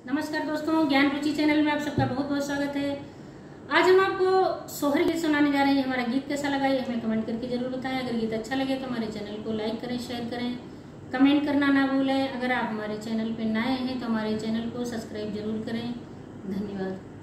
नमस्कार दोस्तों, ज्ञान रुचि चैनल में आप सबका बहुत बहुत स्वागत है। आज हम आपको सोहर गीत सुनाने जा रहे हैं। हमारा गीत कैसा लगा ये हमें कमेंट करके जरूर बताएं। अगर गीत अच्छा लगे तो हमारे चैनल को लाइक करें, शेयर करें, कमेंट करना ना भूलें। अगर आप हमारे चैनल पर नए हैं तो हमारे चैनल को सब्सक्राइब जरूर करें। धन्यवाद।